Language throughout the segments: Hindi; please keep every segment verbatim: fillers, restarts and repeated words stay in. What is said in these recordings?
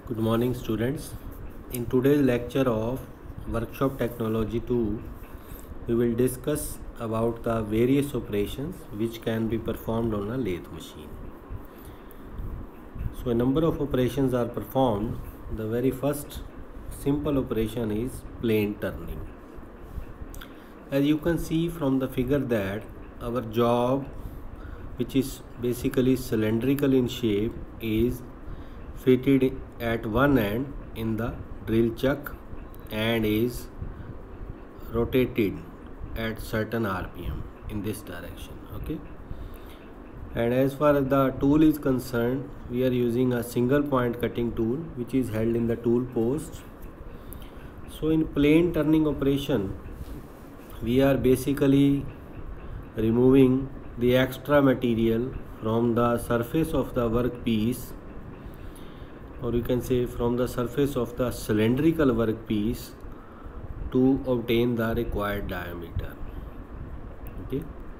Good morning, students. In today's lecture of Workshop Technology two, we will discuss about the various operations which can be performed on a lathe machine. So a number of operations are performed. The very first simple operation is plane turning. As you can see from the figure that our job, which is basically cylindrical in shape, is fitted at one end in the drill chuck and is rotated at certain R P M in this direction. Okay. And as far as the tool is concerned, we are using a single point cutting tool which is held in the tool post. So in plane turning operation, we are basically removing the extra material from the surface of the workpiece, or you can say from the surface of the cylindrical workpiece to obtain the required diameter. Okay.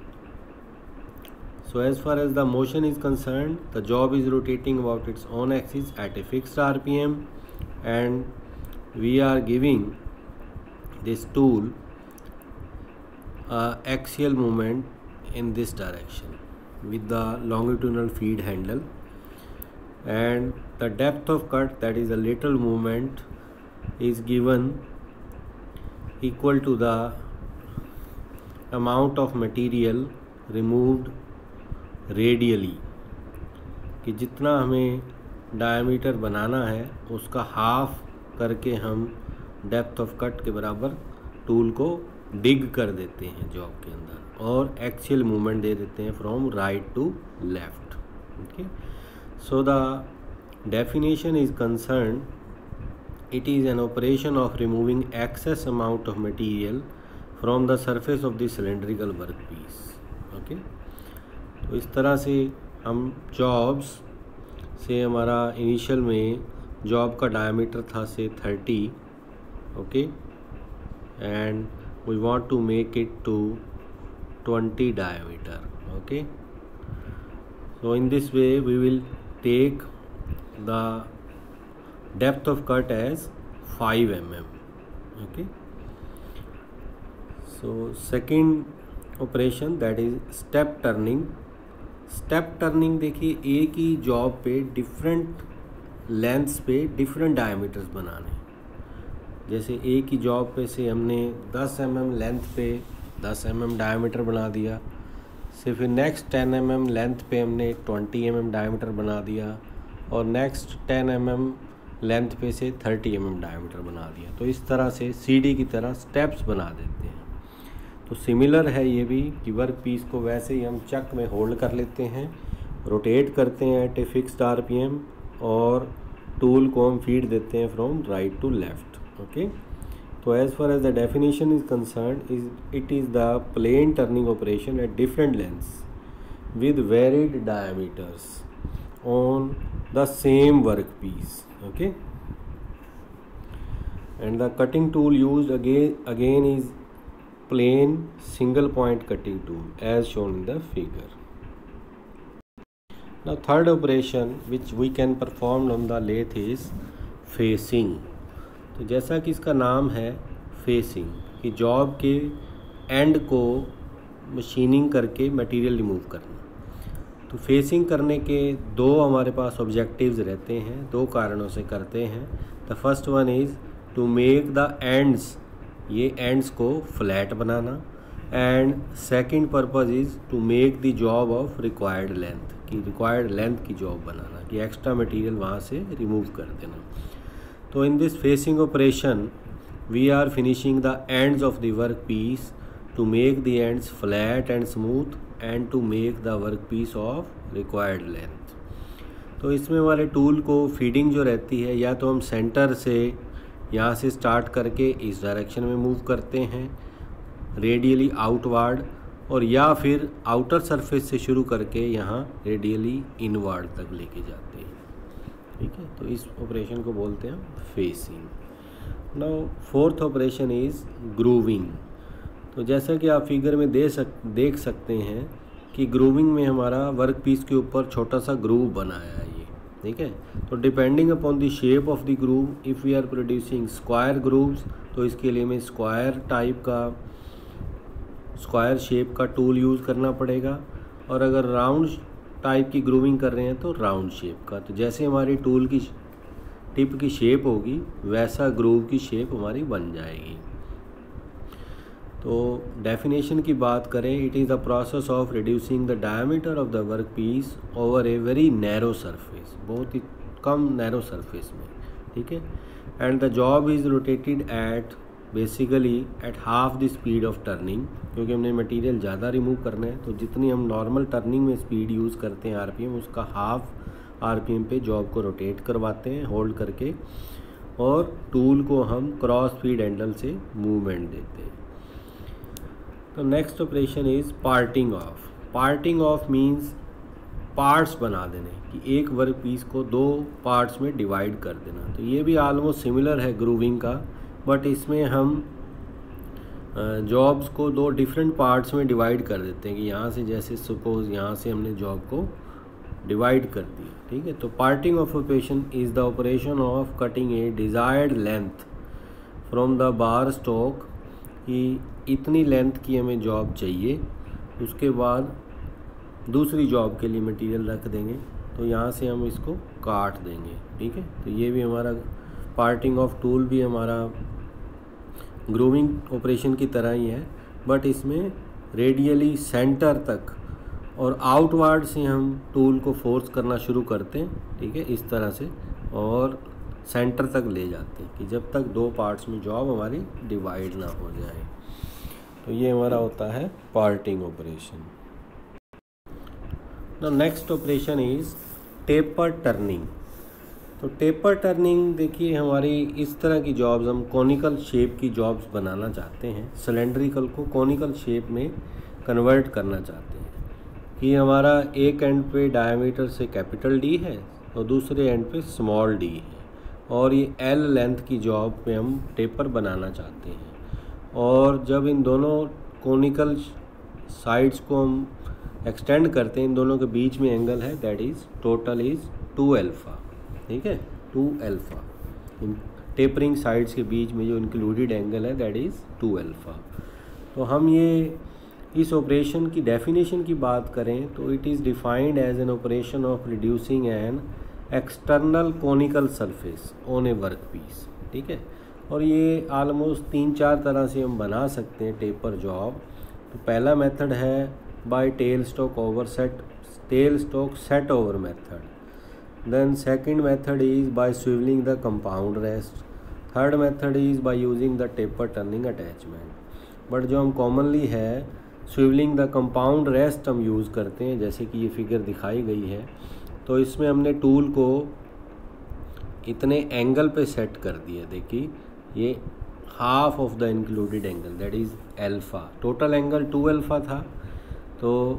So as far as the motion is concerned, the job is rotating about its own axis at a fixed R P M, and we are giving this tool uh, axial movement in this direction with the longitudinal feed handle, and the depth of cut, that is a lateral movement, is given equal to the amount of material removed radially, कि जितना हमें डायमीटर बनाना है उसका हाफ करके हम डेप्थ ऑफ कट के बराबर टूल को डिग कर देते हैं जॉब के अंदर, और एक्सियल मूवमेंट दे देते हैं from right to left. Okay. So the definition is concerned, it is an operation of removing excess amount of material from the surface of the cylindrical workpiece. Okay. तो इस तरह से हम जॉब्स से, हमारा इनिशियल में जॉब का डायमीटर था say thirty. Okay. And we want to make it to twenty diameter. Okay. So in this way we will take the depth of cut as five millimeters. Okay. So second operation, that is step turning. Step turning देखिए, एक ही जॉब पे डिफरेंट लेंथ्स पे डिफरेंट डायमीटर्स बनाने. जैसे एक ही जॉब पे से हमने दस एम एम लेंथ पे दस एम एम डायमीटर बना दिया, से फिर next ten M M length पे हमने ट्वेंटी एम एम डायमीटर बना दिया, और next ten M M length पे say thirty M M diameter बना दिया. तो इस तरह से सीढ़ी की तरह स्टेप्स बना देते हैं. तो सिमिलर है ये भी, कि वर्क पीस को वैसे ही हम चक में होल्ड कर लेते हैं, रोटेट करते हैं एट ए फिक्स्ड आरपीएम, और टूल को हम फीड देते हैं from right to left. Okay. तो as far as the definition is concern, is it is the plain turning operation at different lengths with varied diameters on the same workpiece. Okay. And the cutting tool used again again is plain single point cutting tool as shown in the figure. Now third operation which we can perform on the lathe is facing. तो जैसा कि इसका नाम है फेसिंग, कि जॉब के एंड को मशीनिंग करके मटेरियल रिमूव करना. तो फेसिंग करने के दो हमारे पास ऑब्जेक्टिव्स रहते हैं, दो कारणों से करते हैं. The first one is to make the ends, ये एंड्स को फ्लैट बनाना, and second purpose is to make the job of required length, कि रिक्वायर्ड लेंथ की जॉब बनाना, कि एक्स्ट्रा मटेरियल वहाँ से रिमूव कर देना. तो in this facing operation we are finishing the ends of the work piece to make the ends flat and smooth and to make the workpiece of required length. तो इसमें हमारे टूल को फीडिंग जो रहती है, या तो हम सेंटर से यहाँ से स्टार्ट करके इस डायरेक्शन में मूव करते हैं रेडियली आउटवर्ड, और या फिर आउटर सरफेस से शुरू करके यहाँ रेडियली इनवर्ड तक लेके जाते हैं. ठीक है. तो इस ऑपरेशन को बोलते हैं facing. Now fourth operation is grooving. तो जैसा कि आप फिगर में दे सक देख सकते हैं कि ग्रूविंग में हमारा वर्क पीस के ऊपर छोटा सा ग्रूव बनाया है ये. ठीक है। तो depending upon the shape of the groove, if we are producing square grooves तो इसके लिए हमें स्क्वायर टाइप का, स्क्वायर शेप का टूल यूज़ करना पड़ेगा, और अगर राउंड टाइप की ग्रूविंग कर रहे हैं तो राउंड शेप का। तो जैसे हमारी टूल की टिप की शेप होगी वैसा ग्रूव की शेप हमारी बन जाएगी। तो डेफिनेशन की बात करें, it is the process of reducing the diameter of the work piece over a very narrow surface, बहुत ही कम नैरो सरफेस में, ठीक है। And the job is rotated at basically at half the speed of turning, क्योंकि हमने मटेरियल ज़्यादा रिमूव करना है, तो जितनी हम नॉर्मल टर्निंग में स्पीड यूज़ करते हैं आरपीएम, उसका हाफ आरपीएम पे जॉब को रोटेट करवाते हैं होल्ड करके, और टूल को हम क्रॉस फीड हैंडल से मूवमेंट देते हैं। तो next operation is parting off. Parting off means parts बना देने, कि एक वर्क पीस को दो पार्ट्स में डिवाइड कर देना। तो ये भी ऑलमोस्ट सिमिलर है ग्रूविंग का, बट इसमें हम जॉब्स को दो डिफरेंट पार्ट्स में डिवाइड कर देते हैं, कि यहाँ से जैसे सपोज यहाँ से हमने जॉब को डिवाइड कर दिया, ठीक है। तो parting off operation is the operation of cutting a desired length from the bar stock, कि इतनी लेंथ की हमें जॉब चाहिए, उसके बाद दूसरी जॉब के लिए मटेरियल रख देंगे, तो यहाँ से हम इसको काट देंगे, ठीक है। तो ये भी हमारा पार्टिंग ऑफ टूल भी हमारा ग्रूविंग ऑपरेशन की तरह ही है, बट इसमें रेडियली सेंटर तक और आउटवर्ड से हम टूल को फोर्स करना शुरू करते हैं, ठीक है, इस तरह से, और सेंटर तक ले जाते हैं, कि जब तक दो पार्ट्स में जॉब हमारी डिवाइड ना हो जाए। तो ये हमारा होता है parting operation. The next operation is taper turning. तो टेपर टर्निंग देखिए, हमारी इस तरह की जॉब्स, हम कॉनिकल शेप की जॉब्स बनाना चाहते हैं, सिलेंड्रिकल को कॉनिकल शेप में कन्वर्ट करना चाहते हैं, कि हमारा एक एंड पे डायमीटर से कैपिटल डी है और दूसरे एंड पे स्मॉल डी है, और ये एल लेंथ की जॉब पे हम टेपर बनाना चाहते हैं। और जब इन दोनों कॉनिकल साइड्स को हम एक्सटेंड करते हैं, इन दोनों के बीच में एंगल है, that is total is two alpha, ठीक है, टू एल्फ़ा। इन टेपरिंग साइड्स के बीच में जो इंक्लूडेड एंगल है दैट इज़ टू एल्फ़ा। तो हम ये इस ऑपरेशन की डेफिनेशन की बात करें तो it is defined as an operation of reducing an external conical surface on a work piece, ठीक है। और ये आलमोस्ट तीन चार तरह से हम बना सकते हैं टेपर जॉब। तो पहला मेथड है by tail stock over set, tail stock set over method. Then second method is by swivelling the compound rest. Third method is by using the taper turning attachment. But जो हम कॉमनली है स्विवलिंग द कंपाउंड रेस्ट हम यूज़ करते हैं, जैसे कि ये फिगर दिखाई गई है। तो इसमें हमने टूल को इतने एंगल पे सेट कर दिया, देखिए ये half of the included angle that is alpha, total angle two alpha था, तो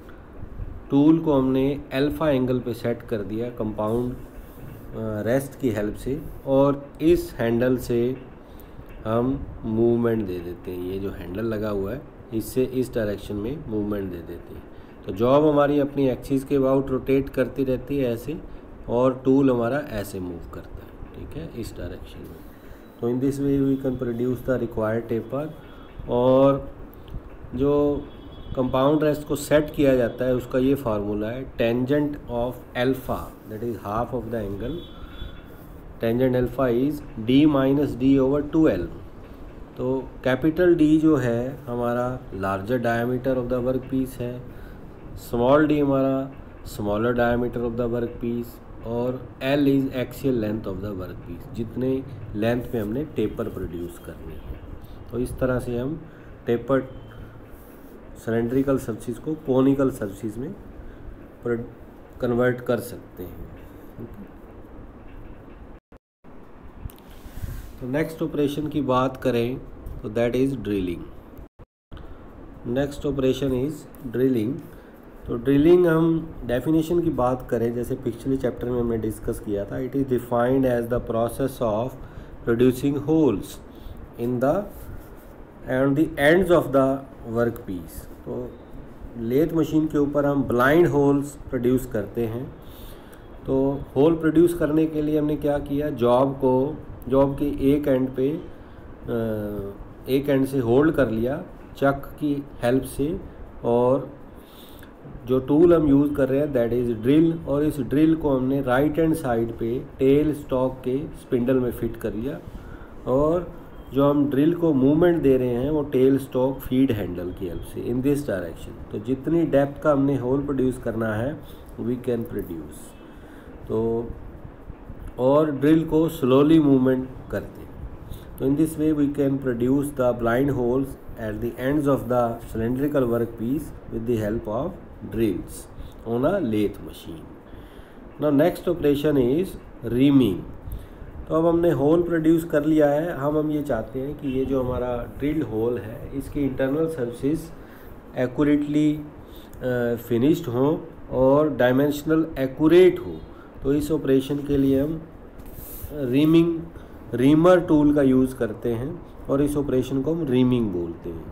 टूल को हमने एल्फ़ा एंगल पे सेट कर दिया कंपाउंड रेस्ट की हेल्प से, और इस हैंडल से हम मूवमेंट दे देते हैं। ये जो हैंडल लगा हुआ है इससे इस डायरेक्शन में मूवमेंट दे देते हैं। तो जॉब हमारी अपनी एक्सिस के अबाउट रोटेट करती रहती है ऐसे, और टूल हमारा ऐसे मूव करता है, ठीक है, इस डायरेक्शन में। तो in this way we can produce the required taper. और जो कंपाउंड रेस्ट को सेट किया जाता है उसका ये फार्मूला है, tangent of alpha that is half of the angle, tangent alpha is D minus D over two L. तो कैपिटल डी जो है हमारा larger diameter of the work piece है, स्मॉल डी हमारा smaller diameter of the work piece, और L is axial length of the work piece, जितने लेंथ पे हमने टेपर प्रोड्यूस करनी है। तो इस तरह से हम टेपर सिलेंड्रिकल सरफेस को कोनिकल सरफेस में कन्वर्ट कर सकते हैं। तो नेक्स्ट ऑपरेशन की बात करें तो that is drilling. Next operation is drilling. तो ड्रिलिंग हम डेफिनेशन की बात करें, जैसे पिछले चैप्टर में हमने डिस्कस किया था, it is defined as the process of producing holes in the end the ends of the work piece. तो लेथ मशीन के ऊपर हम ब्लाइंड होल्स प्रोड्यूस करते हैं। तो होल प्रोड्यूस करने के लिए हमने क्या किया, जॉब को जॉब के एक एंड पे एक एंड से होल्ड कर लिया चक की हेल्प से, और जो टूल हम यूज़ कर रहे हैं दैट इज़ ड्रिल, और इस ड्रिल को हमने राइट हैंड साइड पे टेल स्टॉक के स्पिंडल में फिट कर लिया, और जो हम ड्रिल को मूवमेंट दे रहे हैं वो टेल स्टॉक फीड हैंडल की हेल्प से इन दिस डायरेक्शन। तो जितनी डेप्थ का हमने होल प्रोड्यूस करना है वी कैन प्रोड्यूस। तो और ड्रिल को स्लोली मूवमेंट करते हैं। तो in this way we can produce the blind holes at the ends of the cylindrical work piece with the help of drills on a lathe machine. Now next operation is reaming. तो अब हमने होल प्रोड्यूस कर लिया है, हम हम ये चाहते हैं कि ये जो हमारा ड्रिल्ड होल है इसकी इंटरनल सर्फेस एक्यूरेटली फिनिश्ड हो और डायमेंशनल एक्यूरेट हो। तो इस ऑपरेशन के लिए हम रीमिंग रीमर टूल का यूज़ करते हैं, और इस ऑपरेशन को हम रीमिंग बोलते हैं।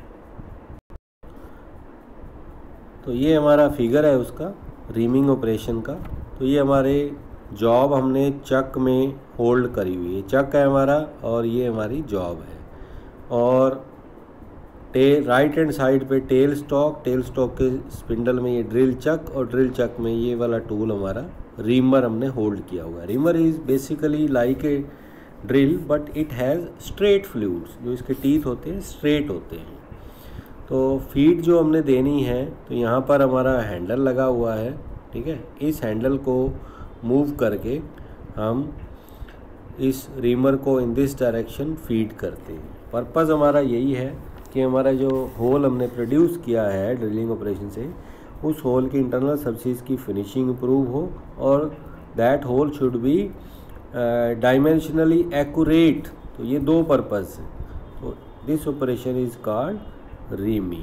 तो ये हमारा फिगर है उसका रीमिंग ऑपरेशन का। तो ये हमारे जॉब हमने चक में होल्ड करी हुई है, चक है हमारा और ये हमारी जॉब है, और टेल राइट हैंड साइड पे टेल स्टॉक, टेल स्टॉक के स्पिंडल में ये ड्रिल चक, और ड्रिल चक में ये वाला टूल हमारा रीमर हमने होल्ड किया हुआ है। Reamer is basically like a drill but it has straight fluids, जो इसके टीथ होते हैं स्ट्रेट होते हैं। तो फीड जो हमने देनी है, तो यहाँ पर हमारा हैंडल लगा हुआ है, ठीक है। इस हैंडल को मूव करके हम इस रीमर को इन दिस डायरेक्शन फीड करते हैं। पर्पज़ हमारा यही है कि हमारा जो होल हमने प्रोड्यूस किया है ड्रिलिंग ऑपरेशन से, उस होल की इंटरनल सरफेस की फिनिशिंग इम्प्रूव हो, और that hole should be dimensionally accurate. तो ये दो पर्पज़ हैं। तो this operation is called reaming.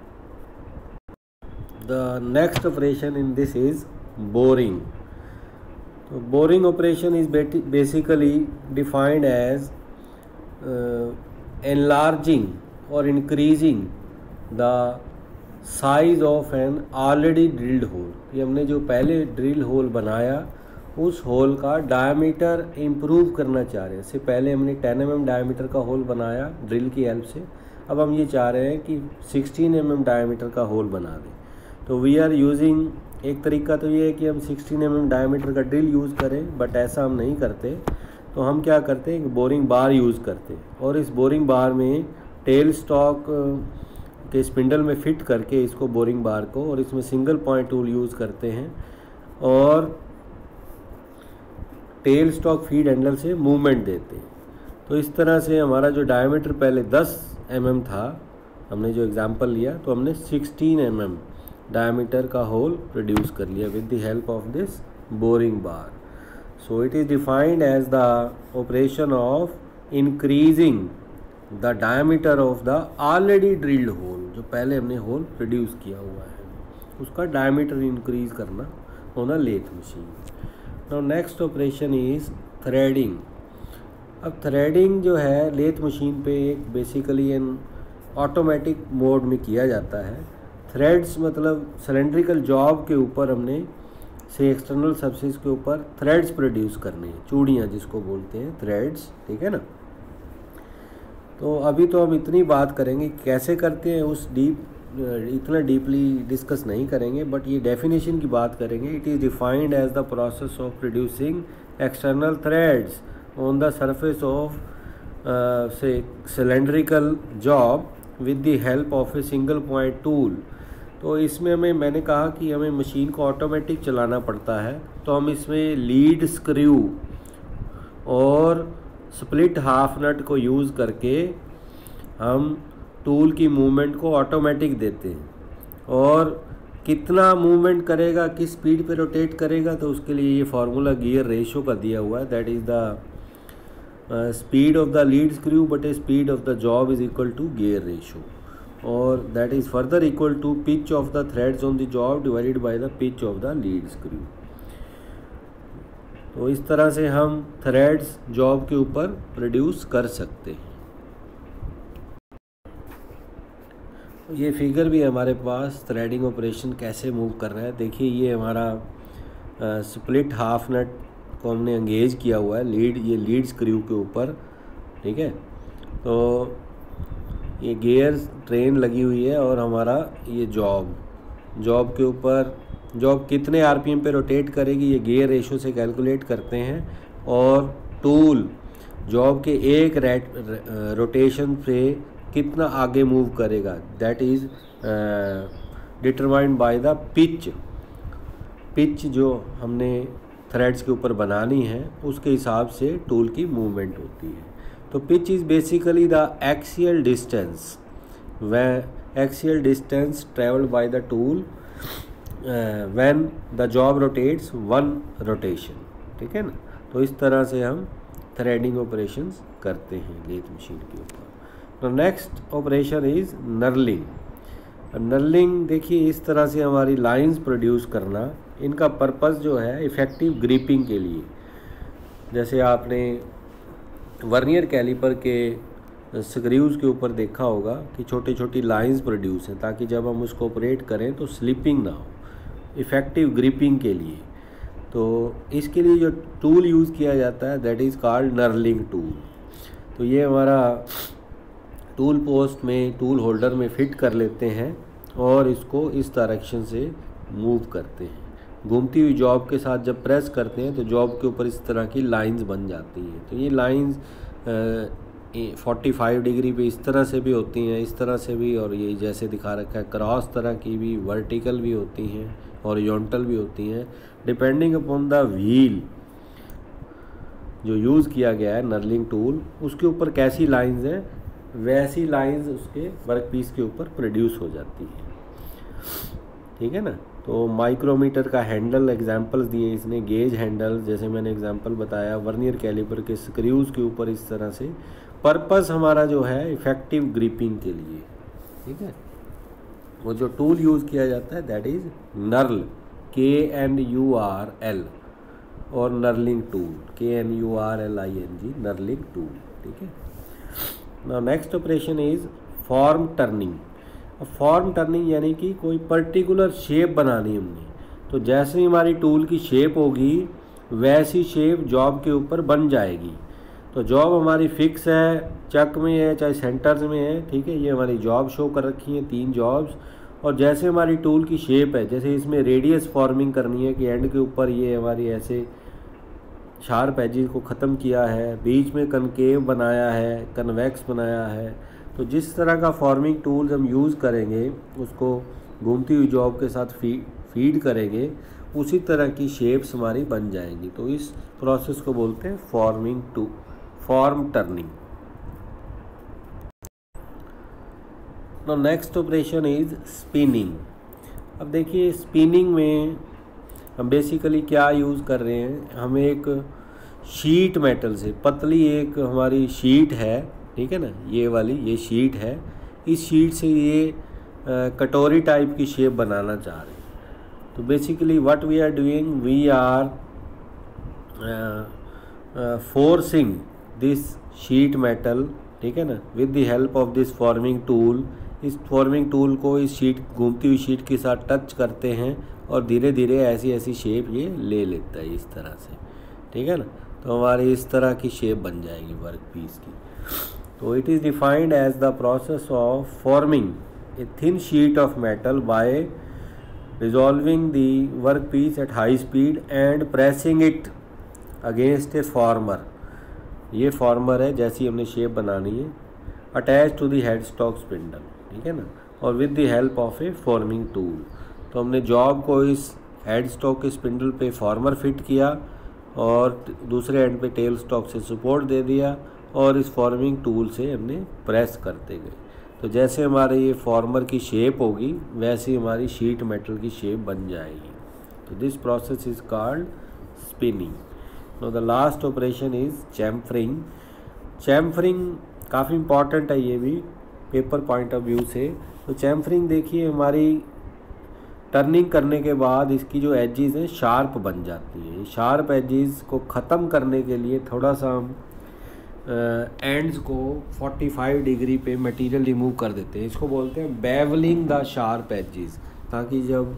The next operation in this is boring. तो boring operation is basically defined as enlarging or increasing the size of an already drilled hole। ये हमने जो पहले ड्रिल होल बनाया उस होल का डायमीटर इम्प्रूव करना चाह रहे हैं। इससे पहले हमने टेन एम एम डायमीटर का होल बनाया ड्रिल की हेल्प से, अब हम ये चाह रहे हैं कि सिक्सटीन एम एम डायमीटर का होल बना दें। तो वी आर यूजिंग, एक तरीका तो ये है कि हम सिक्सटीन एम एम डायमीटर का ड्रिल यूज़ करें, बट ऐसा हम नहीं करते। तो हम क्या करते हैं, बोरिंग बार यूज़ करते हैं, और इस बोरिंग बार में टेल स्टॉक के स्पिंडल में फिट करके इसको बोरिंग बार को, और इसमें सिंगल पॉइंट टूल यूज़ करते हैं, और टेल स्टॉक फीड हैंडल से मूवमेंट देते हैं। तो इस तरह से हमारा जो डायमीटर पहले टेन एम एम था, हमने जो एग्जांपल लिया, तो हमने सिक्सटीन एम एम डायमीटर का होल प्रोड्यूस कर लिया with the help of this boring bar. So it is defined as the operation of increasing the diameter of the already drilled hole। जो पहले हमने होल प्रोड्यूस किया हुआ है उसका डायमीटर इंक्रीज करना on a lathe machine. Now next operation is threading. अब थ्रेडिंग जो है लेथ मशीन पे एक बेसिकली एन ऑटोमेटिक मोड में किया जाता है। थ्रेड्स मतलब सिलेंड्रिकल जॉब के ऊपर हमने से एक्सटर्नल सरफेस के ऊपर थ्रेड्स प्रोड्यूस करने हैं, चूड़ियाँ जिसको बोलते हैं थ्रेड्स, ठीक है ना। तो अभी तो हम इतनी बात करेंगे कैसे करते हैं, उस डीप इतना डीपली डिस्कस नहीं करेंगे, बट ये डेफिनेशन की बात करेंगे। It is defined as the process of producing external threads on the surface of say cylindrical job with the help of a single point tool. तो इसमें हमें, मैंने कहा कि हमें मशीन को ऑटोमेटिक चलाना पड़ता है, तो हम इसमें लीड स्क्रू और स्प्लिट हाफ नट को यूज़ करके हम टूल की मूवमेंट को ऑटोमेटिक देते हैं, और कितना मूवमेंट करेगा, किस स्पीड पे रोटेट करेगा, तो उसके लिए ये फार्मूला गियर रेशो का दिया हुआ है। That is the speed of the lead screw but a speed of the job is equal to gear ratio, और that is further equal to pitch of the threads on the job divided by the pitch of the lead screw। तो इस तरह से हम थ्रेड्स जॉब के ऊपर प्रोड्यूस कर सकते हैं। ये फिगर भी हमारे पास थ्रेडिंग ऑपरेशन कैसे मूव कर रहा है। देखिए ये हमारा स्प्लिट हाफ नट को हमने एंगेज किया हुआ है लीड ये लीड स्क्रू के ऊपर, ठीक है। तो ये गियर ट्रेन लगी हुई है और हमारा ये जॉब जॉब के ऊपर जॉब कितने आरपीएम पे रोटेट करेगी ये गियर रेशो से कैलकुलेट करते हैं, और टूल जॉब के एक रेट रोटेशन पे कितना आगे मूव करेगा that is determined by the pitch pitch जो हमने थ्रेड्स के ऊपर बनानी है उसके हिसाब से टूल की मूवमेंट होती है। तो pitch is basically the axial distance वह axial distance travelled by the tool when the job rotates one rotation, ठीक है ना। तो इस तरह से हम थ्रेडिंग ऑपरेशंस करते हैं लेथ मशीन के ऊपर। तो next operation is knurling. Knurling देखिए इस तरह से हमारी लाइंस प्रोड्यूस करना, इनका पर्पस जो है इफ़ेक्टिव ग्रिपिंग के लिए। जैसे आपने वर्नियर कैलिपर के स्क्रूज़ के ऊपर देखा होगा कि छोटी छोटी लाइंस प्रोड्यूस हैं ताकि जब हम उसको ऑपरेट करें तो स्लिपिंग ना हो, इफ़ेक्टिव ग्रिपिंग के लिए। तो इसके लिए जो टूल यूज़ किया जाता है that is called knurling tool. तो ये हमारा टूल पोस्ट में टूल होल्डर में फिट कर लेते हैं और इसको इस डायरेक्शन से मूव करते हैं। घूमती हुई जॉब के साथ जब प्रेस करते हैं तो जॉब के ऊपर इस तरह की लाइंस बन जाती हैं। तो ये लाइंस फोर्टी फाइव डिग्री पे इस तरह से भी होती हैं, इस तरह से भी, और ये जैसे दिखा रखा है क्रॉस तरह की भी, वर्टिकल भी होती हैं, हॉरिजॉन्टल भी होती हैं, डिपेंडिंग अपॉन द व्हील जो यूज़ किया गया है नर्लिंग टूल उसके ऊपर कैसी लाइंस हैं वैसी लाइंस उसके वर्क पीस के ऊपर प्रोड्यूस हो जाती है, ठीक है ना। तो माइक्रोमीटर का हैंडल एग्जांपल्स दिए इसने, गेज हैंडल जैसे मैंने एग्जांपल बताया, वर्नियर कैलिपर के स्क्रूज़ के ऊपर इस तरह से। पर्पस हमारा जो है इफ़ेक्टिव ग्रिपिंग के लिए, ठीक है। वो जो टूल यूज़ किया जाता है that is knurl, K N U R L, और knurling tool, K N U R L I N G, knurling tool, ठीक है। Now next operation is form turning. Form turning यानी कि कोई पर्टिकुलर शेप बनानी हमने, तो जैसे ही हमारी टूल की शेप होगी वैसी शेप जॉब के ऊपर बन जाएगी। तो जॉब हमारी फिक्स है, चक में है चाहे सेंटर्स में है, ठीक है। ये हमारी जॉब शो कर रखी है तीन जॉब्स, और जैसे हमारी टूल की शेप है, जैसे इसमें रेडियस फॉर्मिंग करनी है कि एंड के ऊपर ये हमारी ऐसे शार्प एजेस को ख़त्म किया है, बीच में कनकेव बनाया है, कन्वेक्स बनाया है। तो जिस तरह का फॉर्मिंग टूल्स हम यूज़ करेंगे उसको घूमती हुई जॉब के साथ फी फीड करेंगे, उसी तरह की शेप्स हमारी बन जाएंगी। तो इस प्रोसेस को बोलते हैं forming to form turning. Now next operation is spinning. अब देखिए स्पिनिंग में हम बेसिकली क्या यूज़ कर रहे हैं, हम एक शीट मेटल से पतली एक हमारी शीट है, ठीक है ना, ये वाली ये शीट है, इस शीट से ये कटोरी टाइप की शेप बनाना चाह रहे हैं। तो basically what we are doing, we are forcing this sheet metal, ठीक है ना, with the help of this forming tool. इस फॉर्मिंग टूल को इस शीट घूमती हुई शीट के साथ टच करते हैं और धीरे धीरे ऐसी ऐसी शेप ये ले लेता है इस तरह से, ठीक है ना। तो हमारी इस तरह की शेप बन जाएगी वर्क पीस की। तो it is defined as the process of forming a thin sheet of metal by resolving the work piece at high speed and pressing it against a former. ये फॉर्मर है जैसी हमने शेप बनानी है, attach to the head stock spindle, ठीक है ना, और with the help of a forming tool. तो हमने जॉब को इस हेड स्टॉक के स्पिंडल पे फॉर्मर फिट किया और दूसरे एंड पे टेल स्टॉक से सपोर्ट दे दिया और इस फॉर्मिंग टूल से हमने प्रेस करते गए। तो जैसे हमारे ये फॉर्मर की शेप होगी वैसे हमारी शीट मेटल की शेप बन जाएगी। तो this process is called spinning. No the last operation is chamfering. Chamfering काफ़ी इम्पॉर्टेंट है ये भी पेपर पॉइंट ऑफ व्यू से। तो चैम्फरिंग देखिए हमारी टर्निंग करने के बाद इसकी जो एजेस हैं शार्प बन जाती हैं। शार्प एजेस को ख़त्म करने के लिए थोड़ा सा हम एंड्स को पैंतालीस डिग्री पे मटेरियल रिमूव कर देते हैं। इसको बोलते हैं बेवलिंग द शार्प एजेस, ताकि जब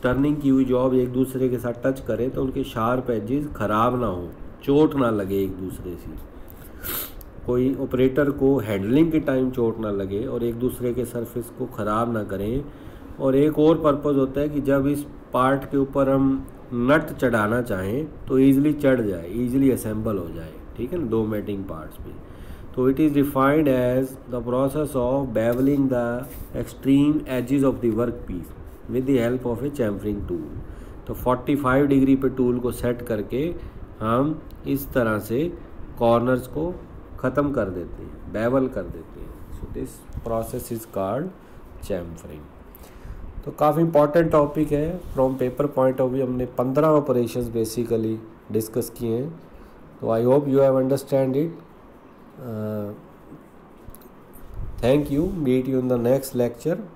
टर्निंग की हुई जॉब एक दूसरे के साथ टच करें तो उनके शार्प एजेस ख़राब ना हो, चोट ना लगे एक दूसरे से, कोई ऑपरेटर को हैंडलिंग के टाइम चोट ना लगे और एक दूसरे के सरफेस को ख़राब ना करें। और एक और पर्पज़ होता है कि जब इस पार्ट के ऊपर हम नट चढ़ाना चाहें तो ईज़िली चढ़ जाए, ईज़िली असेंबल हो जाए, ठीक है ना, दो मैटिंग पार्ट्स पे। तो it is defined as the process of bevelling the extreme edges of the work piece with the help of a chamfering tool. तो पैंतालीस डिग्री पे टूल को सेट करके हम इस तरह से कॉर्नर्स को ख़त्म कर देते हैं, बेवल कर देते हैं। So this process is called chamfering. तो काफ़ी इंपॉर्टेंट टॉपिक है from paper point of view. हमने पंद्रह ऑपरेशंस बेसिकली डिस्कस किए हैं। तो I hope you have understand it. Thank you, meet you in the next lecture.